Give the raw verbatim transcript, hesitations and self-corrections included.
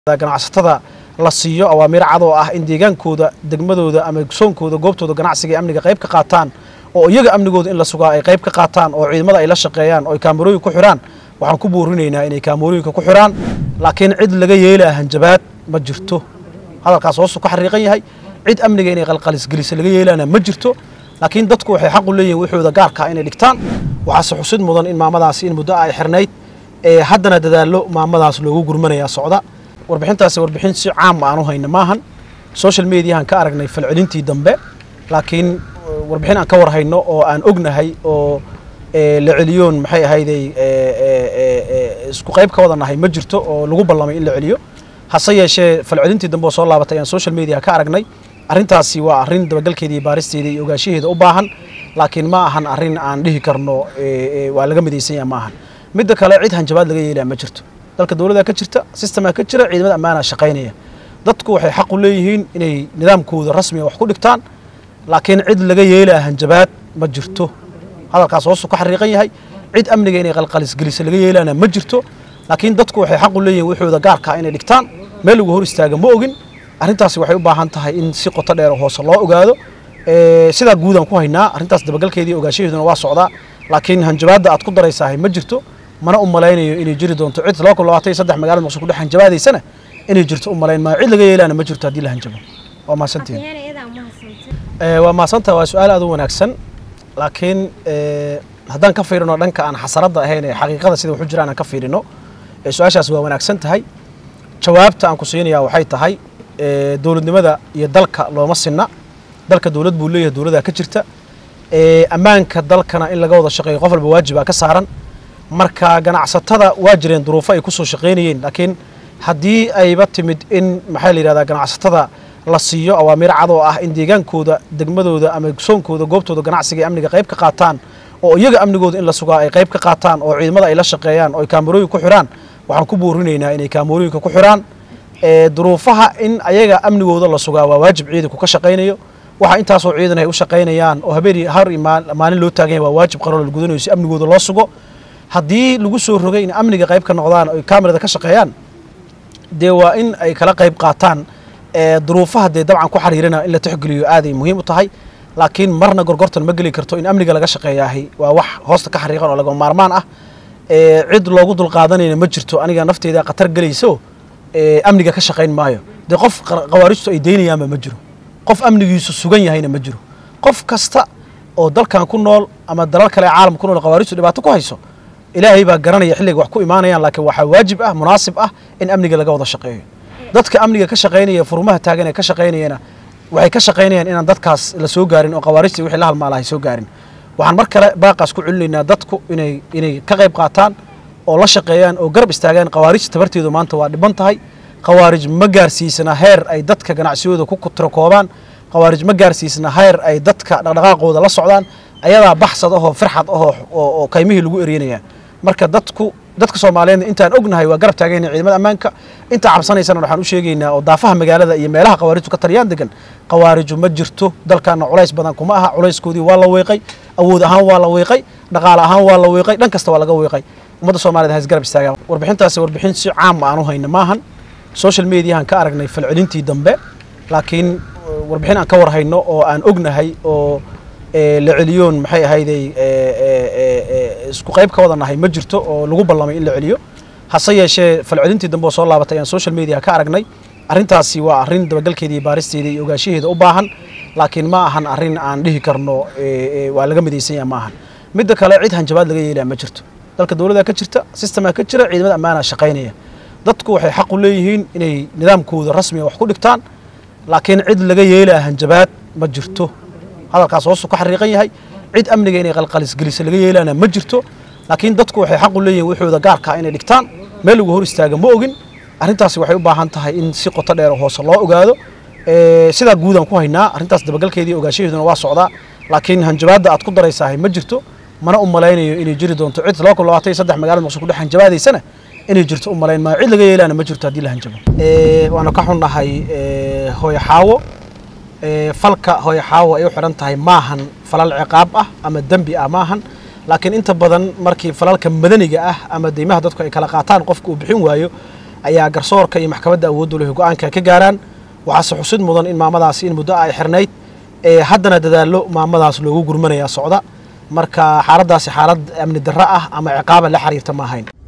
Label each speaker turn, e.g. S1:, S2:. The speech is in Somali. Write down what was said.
S1: ganacsatada la siiyo awaamiir cad oo ah in deegaankooda degmadooda ama soonkooda goobtooda ganacsiga amniga qayb ka qaataan oo iyaga amnigooda in la sugaa ay qayb ka qaataan oo ciidamada ay la shaqeeyaan oo kaamirooyin ku xiraan waxaan ku boorinaynaa inay kaamirooyinka ku xiraan laakiin cid laga yeelaa hanjabaad ma jirto hadalkaas hoos ka xariiqan yahay cid amniga inay qalqalis geliso laga yeelana ma jirto laakiin dadku waxay xaq u leeyihiin wixooda gaarka inay dhigtaan waxa xusid mudan in maamadaasi in muddo ay xirnayd ee haddana dadaalo maamadaas loogu gurmanaya socda warbixintaasi warbixin si caam ah aanu hayna maahan social media aan ka aragnay falcelintii dambe laakiin warbixin aan ka war hayno oo aan ognahay oo la celiyoon maxay ahayday isku qayb ka wadanahay ma jirto oo lagu ballamay in la celiyo hase yeeshee falcelintii dambe oo soo laabatay aan social media ka aragnay arrintaasi waa arrin dabagalkeedii baaristeeda iyo ogaashaheeda u baahan laakiin ma ahan arrin aan dhihi karno waa laga midaysan yahay ma ahan midda kale cid hanjabaad laga yeelaa ma jirto dalka dawladda ka jirta systemka ka jira ciidamada ammaanada shaqeynaya dadku waxay xaq u leeyihiin inay nidaamkooda rasmiga wax ku dhigtaan laakiin cid laga yeelaa hanjabaad ma jirto hadalkaas hoos ka xariiqan yahay cid amniga inay qalqalis geliso laga yeelana ma jirto laakiin dadku waxay xaq u leeyihiin wixooda gaarka inay dhigtaan meel lagu hor istaaga ma ogin arrintaasi waxay u baahan tahay in si qoto dheer hoos loo ogaado ee sida guud aan ku haynaa arrintaas dabagalkeedii ogaashaheeduna waa socdaa laakiin hanjabaadda aad ku daraysaa ma jirto mana u malaynayo inay jiri doonto cid laba kun labaatan iyo saddex magaalada Muqdisho ku dhex hanjabaadaysana inay jirto u malayn ma cid laga yeelana ma jirto hadii la hanjabo waa maasantiin ee waa maasanta waa su'aal aad u wanaagsan laakiin ee haddaan ka fiirino dhanka aan xasarada ahayn ee xaqiiqada sida wuxuu jiraan aan ka fiirino ee su'aashaas waa wanaagsan tahay jawaabta aan ku siinayaa waxay tahay ee dawladnimada iyo dalka looma sinna dalka dawlad buu leeyahay dawladda ka jirta ee ammaanka dalkana in laga wada shaqeeyo qof walba waajib ah ka saaran marka ganacsatada waa jireen duruufo ay ku soo shaqeynayeen laakiin haddii ayba timid in maxay la yiraahdaa ganacsatada la siiyo awaamiir cad oo ah in deegaankooda degmadooda ama soonkooda goobtooda ganacsiga amniga qayb ka qaataan oo iyaga amnigooda in la sugaa ay qayb ka qaataan oo ciidamada ay la shaqeeyaan oo kaamirooyin ku xiraan waxaan ku boorinaynaa inay kaamirooyinka ku xiraan ee duruufaha in ayaga amnigooda la sugaa waa waajib ciidanku ka shaqeynayo waxa intaas oo ciidan ay u shaqeynayaan oo habeen har maalin loo taagan yahay waa waajib qaran la gudanayo si amnigooda loo sugo haddii lagu soo rogay in amniga qayb ka noqdaan oo kaamirada ka shaqeeyaan dee waa in ay kala qayb qaataan ee duruufaha dee dabcan ku xariirina in la tixgeliyo aad ay muhiim u tahay laakiin marna gorgortan ma geli karto in amniga laga shaqeeyahay waa wax hoosta ka xariiqan oo laga maarmaan ah ee cid loogu dul qaadanayna ma jirto aniga nafteyda qatar galayso ee amniga ka shaqeyn maayo dee qof qawaarijtu ay deynayaan ma jiro qof amnigiisu sugan yahayna ma jiro qof kasta oo dalkan ku nool ama dalal kale caalamka ku nool qawaarijtu dhibaato ku hayso ilaahay baa garanaya xilliga wax ku imaanayaan laakiin waxa waajib ah munaasib ah in amniga laga wada shaqeeyo dadka amniga ka shaqeynaya furmaha taagan ee ka shaqeynayana waxay ka shaqeynayaan inaan dadkaas la soo gaarin oo qawaarijtii wixii la halmaalahay soo gaarin waxaan mar kale baaqaas ku celinaynaa dadku inay inay ka qayb qaataan oo la shaqeeyaan oo garab istaagaan qawaarijta tabarteedu maanta waa dhiban tahay qawaarij ma gaarsiisana heer ay dadka ganacsiyadooda ku kutirakoobaan qawaarij ma gaarsiisana heer ay dadka dhaqdhaqaaqooda la socdaan ayadaa baxsad ahoo firxad ahoo oo kaymihii lagu ereenaya marka dadku dadka Soomaaliyeed intaan ognahay waa garab taageynay ciidamada ammaanka inta cabsanaysana waxaan u sheegaynaa oo daafaha magaalada iyo meelaha qawaarijtu ka taliyaan degan qawaariju ma jirto dalkana culays badan kuma aha culayskoodii waa la weeqay awood ahaan waa la weeqay dhaqaale ahaan waa la weeqay dhan kasta waa laga weeqay ummadda Soomaaliyeed hays garab istaagaan warbixintaasi warbixin si caam ah aanu hayna maahan social media aan ka aragnay falcelintii dambe laakiin warbixin aan ka war hayno oo aan ognahay oo la celiyoon maxay ahayday isku qayb ka wadanahay ma jirto oo lagu ballamay in la celiyo hase yeeshee falcelintii dambe oo soo laabatay aan social media ka aragnay arrintaasi waa arrin dabagalkeedii baaristeeda iyo ogaashaheeda u baahan laakiin ma ahan arrin aan dhihi karno waa laga midaysan yahay ma ahan midda kale cid hanjabaad laga yeelaa ma jirto dalka dawladda ka jirta systemka ka jira ciidamada ammaanada shaqeynaya dadku waxay xaq u leeyihiin inay nidaamkooda rasmiga wax ku dhigtaan laakiin cid laga yeelaa hanjabaad ma jirto hadalkaas hoos ka xariiqan yahay cid amniga inay qalqalis geliso laga yeelana ma jirto laakiin dadku waxay xaq u leeyihiin wixooda gaarka inay dhigtaan meel lagu hor istaaga ma ogin arrintaasi waxay u baahan tahay in si qoto dheer hoos loo ogaado ee sida guud aan ku haynaa arrintaas dabagalkeedii ogaashaheeduna waa socdaa laakiin hanjabaadda aad ku daraysaa ma jirto mana u malaynayo inay jiri doonto cid laba kun labaatan iyo saddex magaalada Muqdisho ku dhex hanjabaadaysana inay jirto u malayn ma cid laga yeelana ma jirto hadii la hanjabo ee waana ka xunnahay ee hooyo xaawo ee falka hooyo xaawo ay u xiran tahay maahan falal ciqaab ah ama dambi ah maahan laakiin inta badan markii falalka madaniga ah ama deymaha dadku ay kala qaataan qofku uu bixin waayo ayaa garsoorka iyo maxkamadda awooddu leh go'aanka ka gaaraan waxaase xusid mudan in maamadaasi in muddo ay xirnayd ee haddana dadaallo maamadaas loogu gurmanaya socda marka xaaladaasi xaalad amni darro ah ama ciqaaba la xiriirta ma ahayn